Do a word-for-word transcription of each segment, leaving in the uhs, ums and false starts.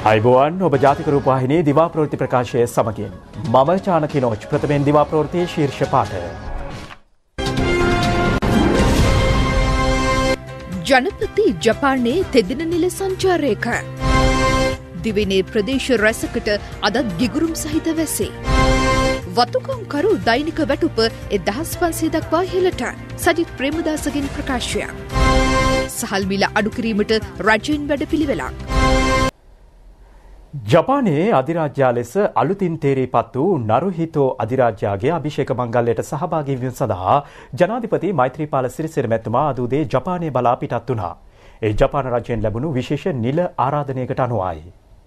අයිබෝවන් ඔබ ජාතික රූපවාහිනී දිවා ප්‍රවෘත්ති ප්‍රකාශය සමගින් මම චානකි නෝච් ප්‍රථමයෙන් දිවා ප්‍රවෘත්තියේ ශීර්ෂ පාඨ. ජනපති ජපානයේ තෙදින නිල සංචාරයක දිවයිනේ ප්‍රදේශ රැසකට අදත් ගිගුරුම් සහිත වැසේ. වතුකම්කරු දෛනික වැටුප එදහස් පන්සිය දක්වා ඉහළට. සජිත් ප්‍රේමදාසගෙන් ප්‍රකාශයක්. සහල් මිල අඩු කිරීමට රජයෙන් වැඩපිළිවෙලක්. ජපානයේ අධිරාජ්‍යයා ලෙස අලුතින් තේරීපත් වූ නරුහිතෝ අධිරාජ්‍යයාගේ අභිෂේක මංගල්‍යයට සහභාගී වීම සඳහා ජනාධිපති මෛත්‍රීපාල සිරිසේන මැතිතුමා අද උදේ ජපානයේ බලා පිටත් වුණා. ඒ ජපාන රජයෙන් ලැබුණු විශේෂ නිල ආරාධනයකට අනුවයි.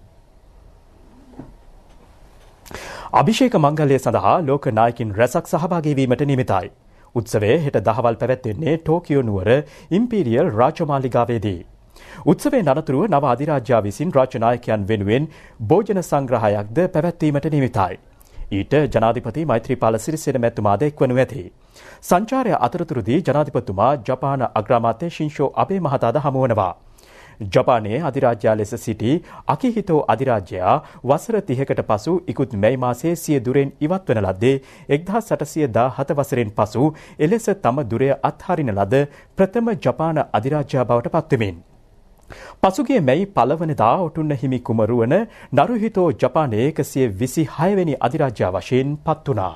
අභිෂේක මංගල්‍ය සඳහා ලෝක නායකින් රැසක් සහභාගී වීමට නියමිතයි. උත්සවය හෙට දහවල් පැවැත්වෙන්නේ ටෝකියෝ නුවර ඉම්පීරියල් රාජමාලිගාවේදී. උත්සවයෙන් අනතුරුව නව අධිරාජ්‍යයා විසින් රාජ්‍ය නායකයන් වෙනුවෙන් භෝජන සංග්‍රහයක්ද පැවැත්වීමට නියමිතයි. ඊට ජනාධිපති මෛත්‍රීපාල සිරිසේන මැතිතුමාද එක්වනු ඇති. සංචාරය අතරතුරදී ජනාධිපතිතුමා ජපාන අග්‍රාමාත්‍ය ශින්ෂෝ අබේ මහතාද හමු වනවා. ජපානයේ අධිරාජ්‍යයා ලෙස සිටි අකිහිතෝ අධිරාජ්‍යයා වසර තිහකට පසු ඉකුත් මැයි මාසයේ සිය දුරෙන් ඉවත් වන ලද්දේ එක්දහස් අටසිය දාහත වසරෙන් පසු එලෙස තම දුරය අත්හරින ලද ප්‍රථම ජපාන අධිරාජ්‍යයා බවට පත්වෙමින්. පසුගිය මැයි පළවනදා ඔටුන්න හිමි කුමරුවන නරුහිතෝ ජපානයේ එකසිය විසි හයවෙනි අධිරාජ්‍යයා වශයෙන් පත් වුණා.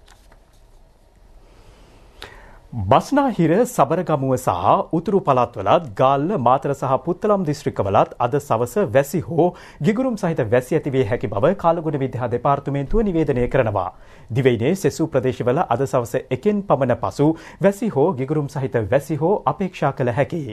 බස්නාහිර සබරගමුව සහ උතුරු පළාත්වලත් ගාල්ල මාතර සහ පුත්තලම් දිස්ත්‍රික්කවලත් අද සවස වැසි හෝ ගිගුරුම් සහිත වැසි ඇතිවිය හැකි බව කාලගුණ විද්‍යා දෙපාර්තමේන්තුව නිවේදනය කරනවා. දිවයිනේ සෙසු ප්‍රදේශවල අද සවස එකෙන් පමණ පසු වැසි හෝ ගිගුරුම් සහිත වැසි හෝ අපේක්ෂා කළ හැකියි.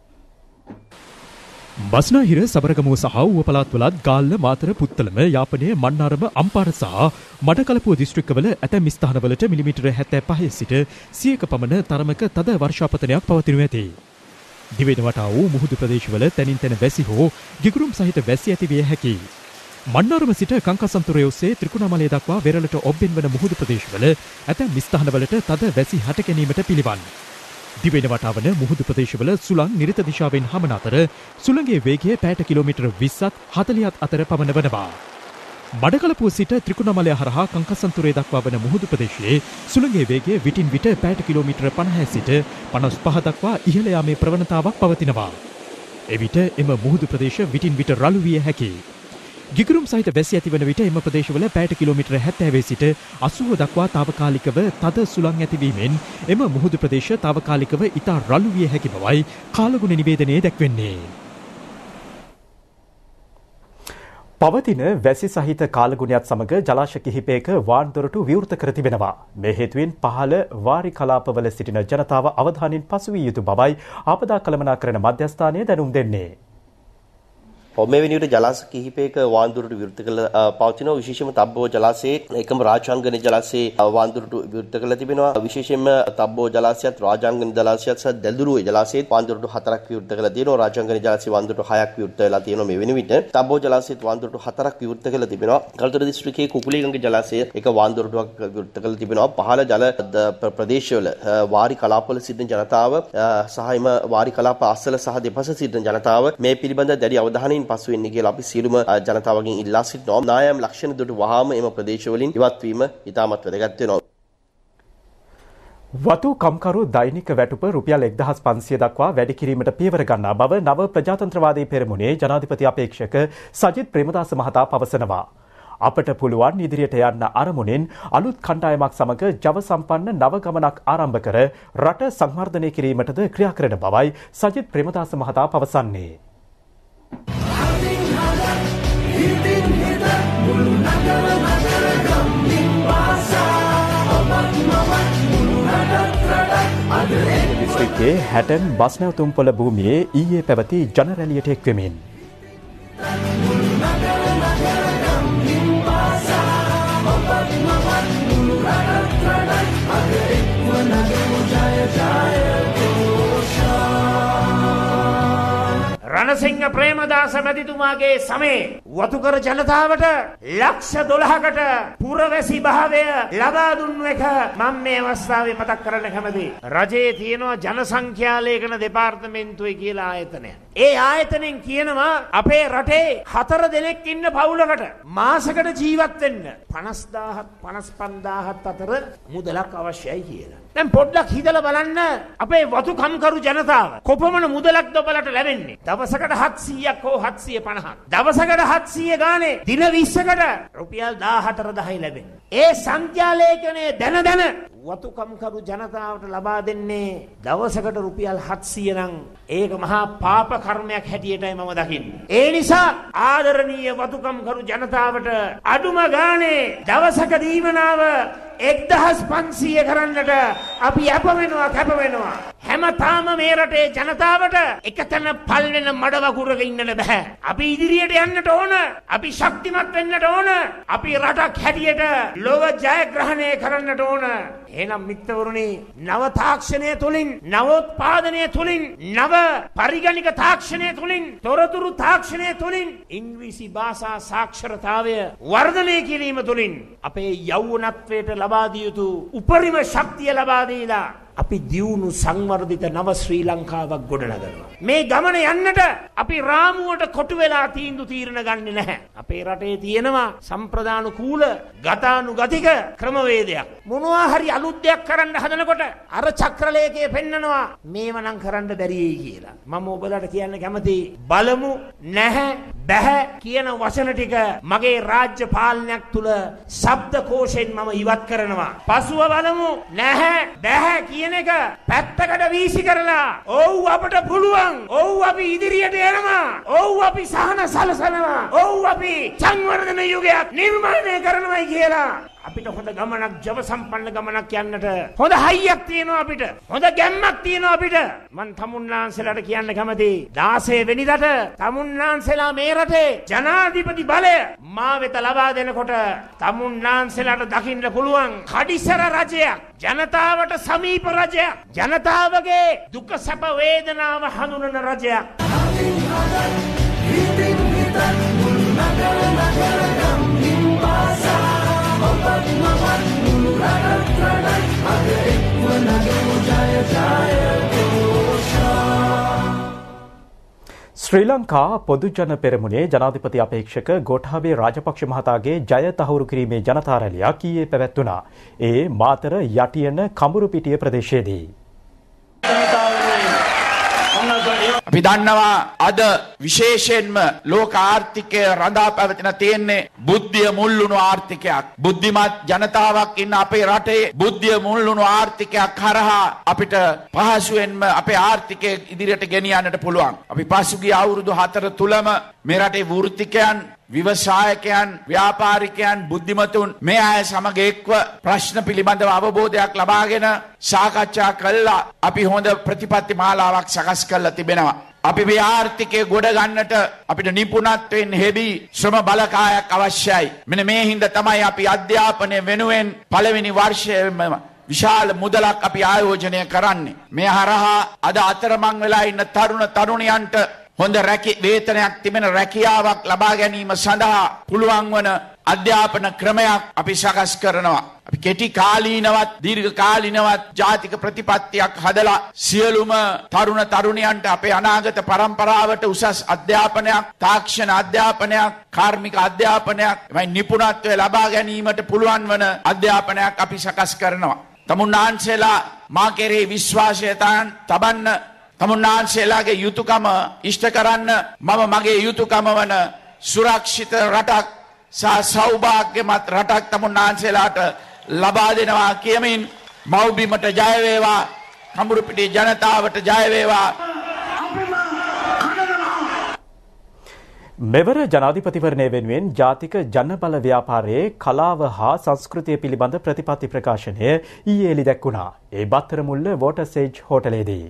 බස්නාහිර සබරගමුව සහ ඌව පළාත්වලත් ගාල්ල මාතර පුත්තලම යාපනය මන්නාරම අම්පාර සහ මඩකලපුව දිස්ත්‍රික්කවල ඇතැම් ස්ථානවලට මිලිමීටර හැත්තෑ පහේ සිට සියයක පමණ තරමක තද වර්ෂාපතනයක් පවතිනු ඇති. දිවෙන වටා වූ මුහුදු ප්‍රදේශවල තැනින් තැන වැසි හෝ ගිගුරුම් සහිත වැසි ඇති විය හැකියි. මන්නාරම සිට කංකසන්තුරය ඔස්සේ ත්‍රිකුණාමලය දක්වා වෙරළට ඔබ්බෙන් වන මුහුදු ප්‍රදේශවල ඇතැම් ස්ථානවලට තද වැසි හට ගැනීමට පිළිවන්. දිවෙන වටාවන මුහුදු ප්‍රදේශවල සුළං නිරිත දිශාවෙන් හමන අතර සුළඟේ වේගය පැයට කිලෝමීටර විස්සත් හතළිහත් අතර පමණ වනවා. මඩකලපුව සිට ත්‍රිකුණාමලය හරහා කංකසන්තුරේ දක්වා වන මුහුදු ප්‍රදේශයේ සුළඟේ වේගය විටින් විට පැයට කිලෝමීටර පනහය සිට පනස් පහ දක්වා ඉහළ යාමේ ප්‍රවණතාවක් පවතිනවා. එවිට එම මුහුදු ප්‍රදේශ විටින් විට රළු විය හැකියි. ගිගුරුම් සහිත වැසි ඇතිවන විට එම ප්‍රදේශවල පැයට කිලෝමීටර හැත්තෑවේ සිට අසූව දක්වා තාවකාලිකව තද සුළං ඇතිවීමෙන් එම මුහුදු ප්‍රදේශ තාවකාලිකව ඉතා රළු විය හැකි බවයි කාලගුණ නිවේදනයේ දැක්වෙන්නේ. පවතින වැසි සහිත කාලගුණයත් සමග ජලාශ කිහිපයක වාන්දොරටු විවෘත කර තිබෙනවා. මේ හේතුවෙන් පහළ වාරි කලාපවල සිටින ජනතාව අවධානයෙන් පසු විය යුතු බවයි ආපදා කළමනාකරණ මධ්‍යස්ථානය දැනුම් දෙන්නේ. මේ වෙනුවට ජලාශ කිහිපයක වාන්දුරටු විවෘත කළ පවතිනවා. විශේෂයෙන්ම තබ්බෝ ජලාශයේ එකම රාජාංගන ජලාශයේ වාන්දුරටු විවෘත කළ තිබෙනවා. විශේෂයෙන්ම තබ්බෝ ජලාශයත් රාජාංගන ජලාශයත් සහ දැල්දුරුවේ ජලාශයේත් වාන්දුරටු හතරක් විවෘත කළ තියෙනවා. රාජාංගන ජලාශයේ වාන්දුරටු හයක් විවෘත වෙලා තියෙනවා. මේ වෙනුවට තබ්බෝ ජලාශයේත් වාන්දුරටු හතරක් විවෘත කළ තිබෙනවා. කල්තර දිස්ත්‍රික්කයේ කුකුලේගඟ ජලාශය එක වාන්දුරටුවක් විවෘත කළ තිබෙනවා. පහළ ජල ප්‍රදේශවල වාරි කලාපවල සිටින ජනතාව සහ එම වාරි කලාප අසල සහ දෙපස සිටින ජනතාව මේ පිළිබඳ දැඩි අවධානයෙන් පසු වෙන්නේ කියලා අපි සියලුම ජනතාවගෙන් ඉල්ලා සිටිනවා. නායම් ලක්ෂණ දුටු වහාම එම ප්‍රදේශවලින් ඉවත් වීම ඉතාමත් වැදගත් වෙනවා. වතු කම්කරු දෛනික වැටුප රුපියල් එක්දහස් පන්සිය දක්වා වැඩි කිරීමට පියවර ගන්නා බව නව ප්‍රජාතන්ත්‍රවාදී පෙරමුණේ ජනාධිපති අපේක්ෂක සජිත් ප්‍රේමදාස මහතා පවසනවා. අපට පුළුවන් ඉදිරියට යන්න අරමුණෙන් අලුත් කණ්ඩායමක් සමග ජව සම්පන්න නව ගමනක් ආරම්භ කර රට සංවර්ධනය කිරීමටද ක්‍රියා කරන බවයි සජිත් ප්‍රේමදාස මහතා පවසන්නේ. දිස්ත්‍රික්කයේ හැටන් බස් නැවතුම්පොළ භූමියේ ඊයේ පැවති ජන රැළියට එක්වෙමින් රණසිංහ ප්‍රේමදාස මැතිතුමාගේ සමයේ වතුකර ජනතාවට ලක්ෂ දොළහකට පුරවැසි භාවය ලබා දුන්නු එක මම මේ අවස්ථාවේ මතක් කරන්න කැමතියි. රජයේ තියෙනවා ජනසංඛ්‍යා ලේඛන දෙපාර්තමේන්තුවේ කියලා ආයතනයක්. ඒ ආයතනෙන් කියනවා අපේ රටේ හතර දෙනෙක් ඉන්න පවුලකට මාසකට ජීවත් වෙන්න පනස් දාහක් පනස් පන්දාහක් අතර මුදලක් අවශ්‍යයි කියලා. දැන් පොඩ්ඩක් හිතලා බලන්න අපේ වතුකම්කරු ජනතාව කොපමණ මුදලක්ද ඔබලට ලැබෙන්නේ? දවසකට හත්සීයක් හෝ හත්සිය පනහක්. දවසකට හත්සිය ගානේ දින විස්සකට රුපියල් දාහතරදහයි ලැබෙන්නේ. ඒ සංඛ්‍යාලේඛනයේ දැන දැන වතුකම්කරු ජනතාවට ලබා දෙන්නේ දවසකට රුපියල් හත්සිය නම් ඒක මහා පාප කර්මයක් හැටියටයි මම දකින්නේ. ඒ නිසා ආදරණීය වතුකම්කරු ජනතාවට අඩුම ගානේ දවසක දීවනාව එක්දහස් පන්සීය කරන්නට අපි අප වෙනවා කැප වෙනවා. හැමතාම මේ රටේ ජනතාවට එකතැන පල් වෙන මඩ වගුරක ඉන්නට බෑ. අපි ඉදිරියට යන්නට ඕන. අපි ශක්තිමත් වෙන්නට ඕන. අපි රටක් හැටියට ලෝක ජයග්‍රහණය කරන්නට ඕන. එහෙනම් මිත්‍රවරුනි, නව තාක්ෂණය තුලින්, නවෝත්පාදනය තුලින්, නව පරිගණික තාක්ෂණය තුලින්, තොරතුරු තාක්ෂණය තුලින් ඉංග්‍රීසි භාෂා සාක්ෂරතාවය වර්ධනය කිරීම තුලින් අපේ යෞවනත්වයට ලබා දිය යුතු උපරිම ශක්තිය ලබා දීලා අපි දියුණු සංවර්ධිත නව ශ්‍රී ලංකාවක් ගොඩනගනවා. මේ ගමන යන්නට අපි රාමුවට කොටු වෙලා තීන්දුව తీරන ගන්නෙ නැහැ. අපේ රටේ තියෙනවා සම්ප්‍රදානුකූල ගතානුගතික ක්‍රමවේදයක්. මොනවා හරි අලුත් දෙයක් කරන්න හදනකොට අර චක්‍රලේඛයේ පෙන්නනවා මේව නම් කරන්න බැරියි කියලා. මම ඔබලාට කියන්න කැමතියි, බලමු නැහැ බැහැ කියන වචන ටික මගේ රාජ්‍ය පාලනයක් තුල ශබ්දකෝෂයෙන් මම ඉවත් කරනවා. පසුව බලමු නැහැ බැහැ කියන එක පැත්තකට වීසි කරලා ඔව් අපට පුළුවන්, ඔව් අපි ඉදිරියට යනවා, ඔව් අපි සහන සලසනවා, ඔව් අපි සංවර්ධන යුගයක් නිර්මාණය කරනවායි කියලා අපිට හොඳ ගමනක්, ජව සම්පන්න ගමනක් යන්නට හොඳ හයියක් තියෙනවා අපිට. හොඳ ගැම්මක් තියෙනවා අපිට. මං තමුන්නාන්සලාට කියන්න කැමතියි, දාසය වෙනිදාට තමුන්නාන්සලා මේ රටේ ජනාධිපති බලය මා වෙත ලබා දෙනකොට තමුන්නාන්සලාට දකින්න පුළුවන් කඩිසර රජයක්, ජනතාවට සමීප රජයක්, ජනතාවගේ දුක සැප වේදනාව හඳුනන රජයක්. ශ්‍රී ලංකා පොදුජන පෙරමුණේ ජනාධිපති අපේක්ෂක ගෝඨාභය රාජපක්ෂ මහතාගේ ජය තහවුරු කිරීමේ ජනතා රැළියක් ඊයේ පැවැත්වුණා. ඒ මාතර යටියන කඹුරුපිටිය ප්‍රදේශයේදී. අපි දන්නවා අද විශේෂයෙන්ම ලෝක ආර්ථිකය රඳා පැවතෙන තියෙන්නේ බුද්ධිය මුල්ලුණු ආර්ථිකයක්. බුද්ධිමත් ජනතාවක් ඉන්න අපේ රටේ බුද්ධිය මුල්ලුණු ආර්ථිකයක් කරහා අපිට පහසුවෙන්ම අපේ ආර්ථිකය ඉදිරියට ගෙනියන්නට පුළුවන්. අපි පසුගිය අවුරුදු හතර තුලම මේ රටේ වෘත්තිකයන්, ව්‍යවසායකයන්, ව්‍යාපාරිකයන්, බුද්ධිමතුන් මේ අය සමග එක්ව ප්‍රශ්න පිළිබඳව අවබෝධයක් ලබාගෙන සාකච්ඡා කළා. අපි හොඳ ප්‍රතිපත්ති මාලාවක් සකස් කරලා තිබෙනවා. අපි මේ ආර්ථිකය ගොඩ ගන්නට අපිට නිපුණත්වයෙන් හෙබි ශ්‍රම බලකායක් අවශ්‍යයි. මෙන්න මේ හින්දා තමයි අපි අධ්‍යාපනය වෙනුවෙන් පළවෙනි වර්ෂයේම විශාල මුදලක් අපි ආයෝජනය කරන්නේ. මේ හරහා අද අතරමං වෙලා ඉන්න තරුණ තරුණියන්ට හොඳ රැකි වේතනයක් තිබෙන රැකියාවක් ලබා ගැනීම සඳහා පුළුවන් වන අධ්‍යාපන ක්‍රමයක් අපි සකස් කරනවා. අපි කෙටි කාලීනවත් දීර්ඝ කාලීනවත් ජාතික ප්‍රතිපත්තියක් හදලා සියලුම තරුණ තරුණියන්ට අපේ අනාගත පරම්පරාවට උසස් අධ්‍යාපනයක්, තාක්ෂණ අධ්‍යාපනයක්, කාර්මික අධ්‍යාපනයක්, එවැනි නිපුණත්වය ලබා ගැනීමට පුළුවන් වන අධ්‍යාපනයක් අපි සකස් කරනවා. තමුන්නාන්සේලා මා කෙරෙහි විශ්වාසය තබන්න, තමුන්නාන්සේලාගේ යුතුයකම ඉෂ්ට කරන්න මම මගේ යුතුයකම වන සුරක්ෂිත රටක් සහ සෞභාග්‍යමත් රටක් තමුන්නාන්සේලාට ලබා දෙනවා කියමින් මව්බිමට ජය වේවා, කඹුරුපිටිය ජනතාවට ජය වේවා. මෙවර ජනාධිපතිවරණය වෙනුවෙන් ජාතික ජනබල ව්‍යාපාරයේ කලාව හා සංස්කෘතිය පිළිබඳ ප්‍රතිපත්ති ප්‍රකාශනය ඊයේ එළි දැක්වුණා. ඒ බත්තරමුල්ල වෝටර්සේජ් හෝටලයේදී.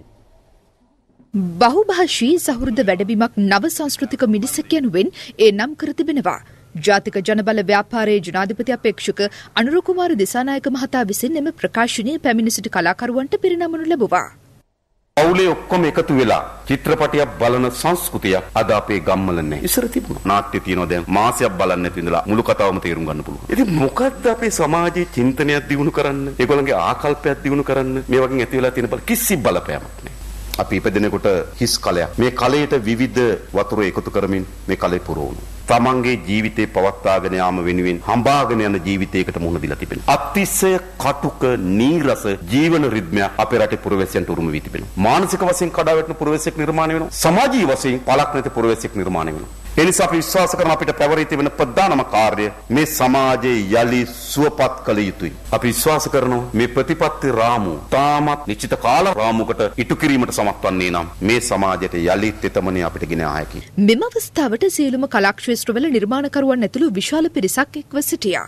බහුභාෂී සහෘද වැඩබිමක් නව සංස්කෘතික මිනිසක් යනුවෙන් ඒ නම් කර තිබෙනවා. ජාතික ජනබල ව්‍යාපාරයේ ජනාධිපති අපේක්ෂක අනුර කුමාර දිසානායක මහතා විසින් එම ප්‍රකාශනය පැමිණ සිටි කලාකරුවන්ට පිරිනමනු ලැබුවා. පවුලේ ඔක්කොම එකතු වෙලා චිත්‍රපටයක් බලන සංස්කෘතියක් අද අපේ ගම්වල නැහැ. ඉස්සර තිබුණා. නාට්‍ය තියෙනවා දැන් මාසයක් බලන්න නැති ඉඳලා මුළු කතාවම තේරුම් ගන්න පුළුවන්. ඉතින් මොකද්ද අපේ සමාජයේ චින්තනයක් දියුණු කරන්න, ඒගොල්ලන්ගේ ආකල්පයක් දියුණු කරන්න මේ වගේ ඇති වෙලා තියෙන බල කිසි බලපෑමක් නැහැ. අපි ඉපදෙනකොට හිස් කලයක්. මේ කලයට විවිධ වතුර එකතු කරමින් මේ කලේ පුරවනු. තමන්ගේ ජීවිතේ පවත්වාගෙන යාම වෙනුවෙන් හඹාගෙන යන ජීවිතයකට මුහුණ දීලා තිබෙනවා. අතිශය කටුක නීරස ජීවන රිද්මයක් අපේ රටේ පුරවැසියන්ට උරුම වී තිබෙනවා. මානසික වශයෙන් කඩා වැටෙන පුරවැසියෙක් නිර්මාණය වෙනවා. සමාජීය වශයෙන් පළක් නැති පුරවැසියෙක් නිර්මාණය වෙනවා. ඒ නිසා අපි විශ්වාස කරන අපිට පැවරී තිබෙන ප්‍රධානම කාර්යය මේ සමාජයේ යලි සුවපත් කළ යුතුයි. අපි විශ්වාස කරනවා මේ ප්‍රතිපත්ති රාමුව තාමත් නිශ්චිත කාල රාමුවකට ඉටු කිරීමට සමත් වන්නේ නම් මේ සමාජයට යලි තෙතමනේ අපිට ගෙන ආ හැකියි. මෙම අවස්ථාවට සියලුම කලා ක්ෂේත්‍රවල නිර්මාණකරුවන් ඇතුළු විශාල පිරිසක් එක්ව සිටියා.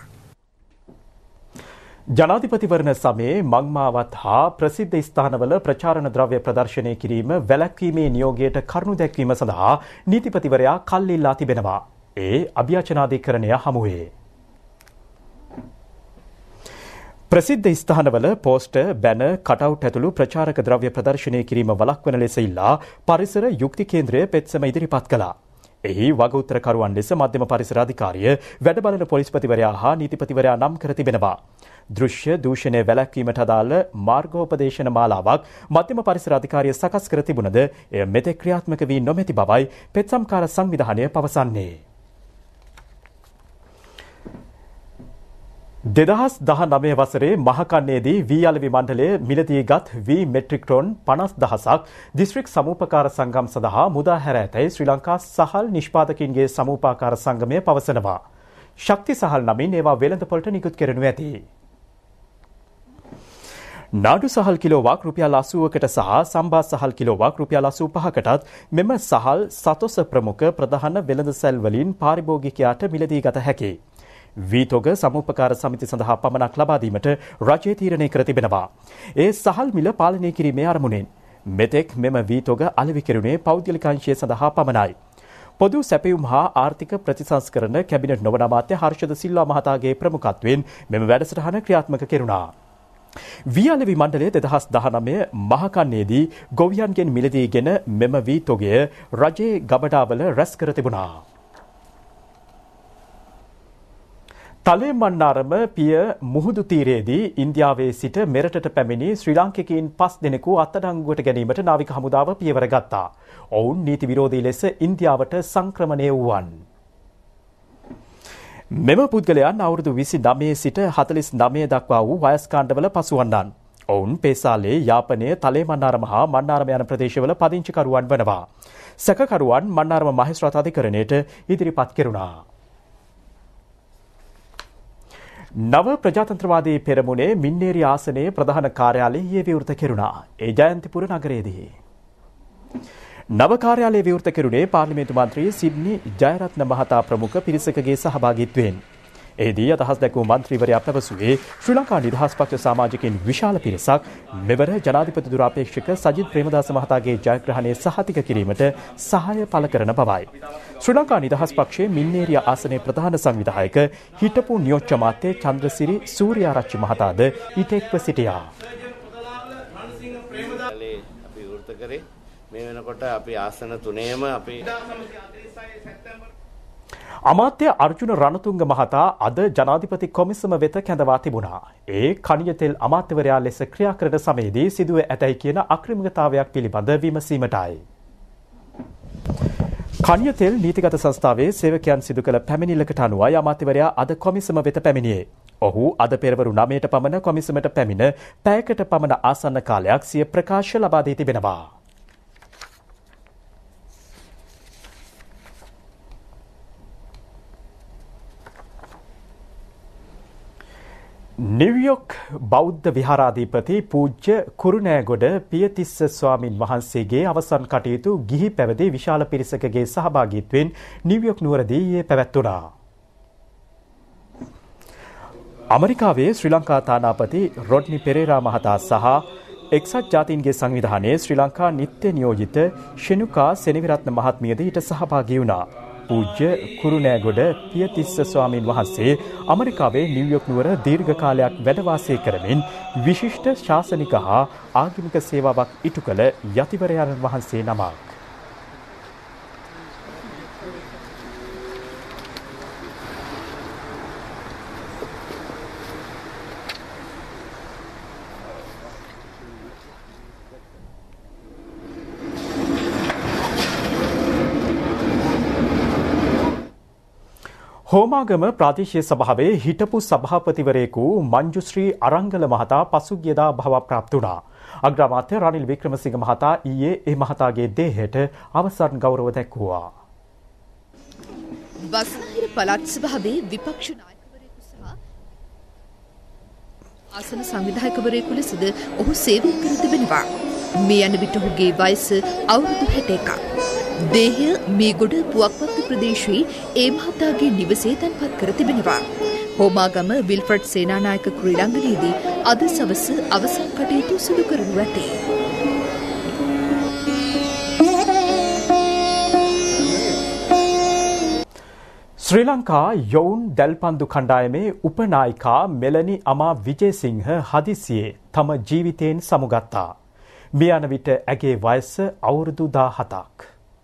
ජනාධිපතිවරණ සමයේ මංමාවත් හා ප්‍රසිද්ධ ස්ථානවල ප්‍රචාරණ ද්‍රව්‍ය ප්‍රදර්ශනය කිරීම වැළැක්වීමේ නියෝගයට කරුණු දැක්වීම සඳහා නීතිපතිවරයා කල් ඉල්ලා තිබෙනවා. ඒ අභියාචනාධිකරණය හමුවේ. ප්‍රසිද්ධ ස්ථානවල පෝස්ටර්, බැනර්, කටවුට් ඇතුළු ප්‍රචාරක ද්‍රව්‍ය ප්‍රදර්ශනය කිරීම වළක්වන ලෙස ඉල්ලා පරිසර යුක්ති කේන්ද්‍රය පෙත්සම ඉදිරිපත් කළා. එහි වගඋත්තරකරුවන් ලෙස මධ්‍යම පරිසර අධිකාරිය, වැඩබලන පොලිස්පතිවරයා හා නීතිපතිවරයා නම් කර තිබෙනවා. දෘශ්‍ය දූෂණය වැළැක්වීමට අදාළ මාර්ගෝපදේශන මාලාවක් මධ්‍යම පරිසර අධිකාරිය සකස් කර තිබුණද එය මෙතෙක් ක්‍රියාත්මක වී නොමැති බවයි පෙත්සම්කාර සංවිධානය පවසන්නේ. දෙදහස් දහනවය වසරේ මහකන්නේදී වී අලෙවි මණ්ඩලය මිලදීගත් වී මෙට්‍රික් ටොන් පනස් දහසක් දිස්ත්‍රික් සමූපකාර සංගම් සඳහා මුදා හැර ඇතැයි ශ්‍රී ලංකා සහල් නිෂ්පාදකින්ගේ සමූපාකාර සංගමය පවසනවා. ශක්ති සහල් නමින් ඒවා වෙළඳපොළට නිකුත් කෙරෙනු ඇති. නාඩු සහල් කිලෝවක් රුපියල් අසූවකට සහ සම්බා සහල් කිලෝවක් රුපියල් අසූ පහකටත් මෙම සහල් සතොස ප්‍රමුඛ ප්‍රධාන වෙළඳසැල් වලින් පාරිභෝගිකයාට මිලදී ගත හැකියි. වීතොග සමූපකාර සමිති සඳහා පමණක් ලබා දීමට රජය තීරණය කර තිබෙනවා. ඒ සහල් මිල පාලනය කිරීමේ අරමුණෙන් මෙතෙක් මෙම වීතොග අලෙවි කෙරුණේ පෞද්ගලික අංශය සඳහා පමණයි. පොදු සැපයුම් හා ආර්ථික ප්‍රතිසංස්කරණ කැබිනට් නොවන අමාත්‍ය හර්ෂද සිල්වා මහතාගේ ප්‍රමුඛත්වයෙන් මෙම වැඩසටහන ක්‍රියාත්මක කෙරුණා. වී අලෙවි මණ්ඩලය දෙදහස් දහනවය මහකන්නේදී ගොවියන්ගෙන් මිලදීගෙන මෙම වීතොගය රජයේ ගබඩාවල රැස් කර තිබුණා. තලේ මන්නාරම පිය මුහුදු තීරයේදී ඉන්දියාවේ සිට මෙරටට පැමිණි ශ්‍රී ලාංකිකයින් පස් දෙනෙකු අත්අඩංගුවට ගැනීමට නාවික හමුදාව පියවර ගත්තා. ඔවුන් නීති විරෝධී ලෙස ඉන්දියාවට සංක්‍රමණය වූවන්. මෙම පුද්ගලයන් අවුරුදු විසි නවය සිට හතළිස් නවය දක්වා වූ වයස්කාණ්ඩවල පසුවන්නන්. ඔවුන් පේසාලේ, යාපනය, තලේ මන්නාරම හා මන්නාරම යන ප්‍රදේශවල පදිංචිකරුවන් වනවා. සැකකරුවන් මන්නාරම මහේස්ත්‍රාත් අධිකරණයට ඉදිරිපත් කෙරුණා. නව ප්‍රජාතන්ත්‍රවාදී පෙරමුණේ මින්නේරි ආසනයේ ප්‍රධාන කාර්යාලය ඊයේ විවෘත කෙරුණා. ඒ ජයන්තිපුර නගරයේදී. නව කාර්යාලය විවෘත කෙරුණේ පාර්ලිමේන්තු මන්ත්‍රී සිඩ්නි ජයරත්න මහතා ප්‍රමුඛ පිරිසකගේ සහභාගීත්වයෙන්. එහිදී අදහස් දැක්වූ මන්ත්‍රීවරයා පැවසුවේ ශ්‍රී ලංකා නිදහස් පක්ෂ සමාජිකයින් විශාල පිරිසක් මෙවර ජනාධිපති දුරාපේක්ෂක සජිත් ප්‍රේමදාස මහතාගේ ජයග්‍රහණය සහතික කිරීමට සහාය පළ කරන බවයි. ශ්‍රී ලංකා නිදහස් පක්ෂයේ මින්නේරිය ආසනයේ ප්‍රධාන සංවිධායක හිටපු නියෝජ්‍ය අමාත්‍ය චන්ද්‍රසිරි සූර්යාරච්චි මහතාද ඊට එක්ව සිටියා. අපි වෘත කරේ මේ වෙනකොට අපි ආසන තුනේම අපි අමාත්‍ය අර්ජුන රණතුංග මහතා අද ජනාධිපති කොමිසම වෙත කැඳවා තිබුණා. ඒ කණිය තෙල් අමාත්‍යවරයා ලෙස ක්‍රියා කරන සමයේදී සිදුව ඇතැයි කියන අක්‍රමිකතාවයක් පිළිබඳ විමසීමටයි. කණිය තෙල් නීතිගත සංස්ථාවේ සේවකයන් සිදු කළ පැමිණිල්ලකට අනුවයි අමාත්‍යවරයා අද කොමිසම වෙත පැමිණියේ. ඔහු අද පෙරවරු නවයට පමණ කොමිසමට පැමිණ පැයකට පමණ ආසන්න කාලයක් සිය ප්‍රකාශ ලබා දී තිබෙනවා. නිව්යෝක් බෞද්ධ විහාරාධිපති පූජ්‍ය කුරුණෑගොඩ පියතිස්ස ස්වාමින් වහන්සේගේ අවසන් කටයුතු ගිහි පැවැදි විශාල පිරිසකගේ සහභාගීත්වයෙන් නිව්යෝක් නුවරදී ඊයේ පැවැත්වුණා. ඇමරිකාවේ ශ්‍රී ලංකා තානාපති රොඩ්නි පෙරේරා මහතා සහ එක්සත් ජාතීන්ගේ සංවිධානයේ ශ්‍රී ලංකා නිත්‍ය නියෝජිත ශෙනුකා සෙනවිරත්න මහත්මියද ඊට සහභාගී වුණා. පූජ්‍ය කුරුණෑගොඩ පියතිස්ස ස්වාමීන් වහන්සේ ඇමරිකාවේ නිව්යෝක් නුවර දීර්ඝ කාලයක් වැඩ වාසය කරමින් විශිෂ්ට ශාසනික හා ආගමික සේවාවක් ඉටු කළ යතිවරයන් වහන්සේ නමක්. හෝමාගම ප්‍රාදේශීය සභාවේ හිටපු සභාපතිවරයෙකු මංජුශ්‍රී අරංගල මහතා පසුගියදා භවප්‍රාප්ත වුණා. අග්‍රාමාත්‍ය රනිල් වික්‍රමසිංහ මහතා ඊයේ ඒ මහතාගේ දේහයට අවසන් ගෞරව දැක්වුවා. බස්නාහිර පළාත් සභාවේ විපක්ෂ නායකවරයෙකු සහ ආසන සංවිධායකවරයෙකු ලෙසද ඔහු සේවය කර තිබෙනවා. මේ යන විට ඔහුගේ වයස අවුරුදු හැට එකක්. දේහය මේගොඩ පුවක්පත්ති ප්‍රදේශයේ ඒ මහතාගේ නිවසේ තැන්පත් කර තිබෙනවා. හෝමාගම විල්ෆ්‍රඩ් සේනානායක ක්‍රීඩාංගණයේදී අද සවස අවසන් කටයුතු සිදු කරනු ඇතේ. ශ්‍රී ලංකා යොවුන් දැල්පන්දු කණ්ඩායමේ උපනායිකා මෙලනි අමා විජේසිංහ හදිසියේ තම ජීවිතයෙන් සමුගත්තා. මේ යන විට ඇගේ වයස අවුරුදු දාහතක්.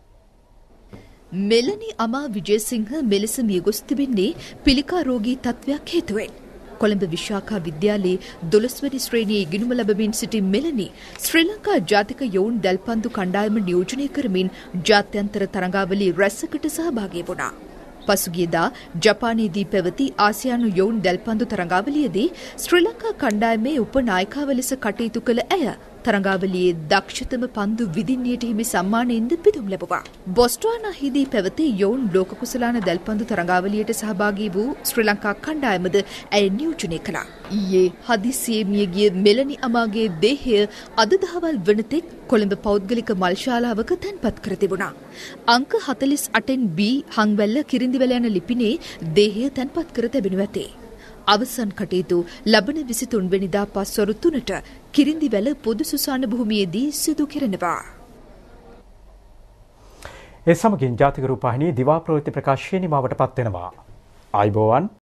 මෙලනි අමා විජේසිංහ මෙලෙස මියගොස් තිබෙන්නේ පිළිකා රෝගී තත්ත්වයක් හේතුවෙන්. කොළඹ විශාඛා විද්‍යාලයේ දොළොස්වැනි ශ්‍රේණියේ ඉගෙනුම ලැබමින් සිටි මෙලනි ශ්‍රී ලංකා ජාතික යොවුන් දැල්පන්දු කණ්ඩායම නියෝජනය කරමින් ජාත්‍යන්තර තරඟාවලි රැසකට සහභාගී වුණා. පසුගියදා ජපානයේදී පැවති ආසියානු යොවුන් දැල්පන්දු තරඟාවලියේදී ශ්‍රී ලංකා කණ්ඩායමේ උපනායිකාව ලෙස කටයුතු කළ ඇය තරඟාවලියේ දක්ෂතම පන්දු විදින්නියට හිමි සම්මානයෙන්ද පිදුම් ලැබුවා. බොස්ට්වානාහිදී පැවති යොවුන් ලෝක කුසලාන දැල්පන්දු තරඟාවලියට සහභාගී වූ ශ්‍රී ලංකා කණ්ඩායමද ඇය නියෝජනය කළා. ඊයේ හදිසියේ මියගිය මෙලනි අමාගේ දේහය අද දහවල් වනතෙක් කොළඹ පෞද්ගලික මල් ශාලාවක තැන්පත් කර තිබුණා. අංක හතළිස් අටෙන් බී හංවැල්ල කිරිඳිවැල යන ලිපිනේ දේහය තැන්පත් කර තිබෙනු ඇතේ. අවසන් කටයුතු ලබන විසිතුන් වෙනිදා පස්වරු තුනට කිරිඳිවැල පොදු සුසාන භූමියේදී සිදු කෙරෙනවා. ඒ සමගින් ජාතික රූපවාහිනී දිවා ප්‍රවෘත්ති ප්‍රකාශය නිමවට පත් වෙනවා. ආයුබෝවන්.